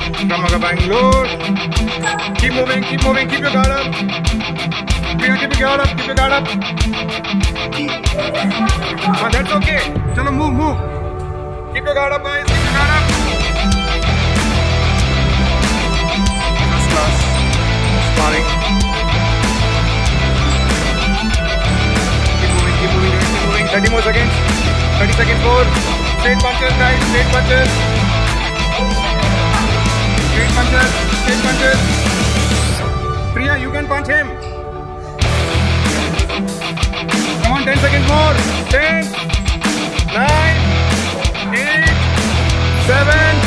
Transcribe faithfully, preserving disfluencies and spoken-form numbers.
Krav Maga Bengaluru. Keep moving, keep moving, keep your guard up. Keep your guard up, keep your guard up. Ah, that's okay. Chalo, move, move. Keep your guard up, guys. Keep your guard up. First class. Sparring. Keep moving, keep moving, keep moving. thirty more seconds. thirty seconds more. Straight punches, guys. Straight punches. Straight punches. Straight punches. Priya, you can punch him. Come on, ten seconds more. ten, nine, eight, seven,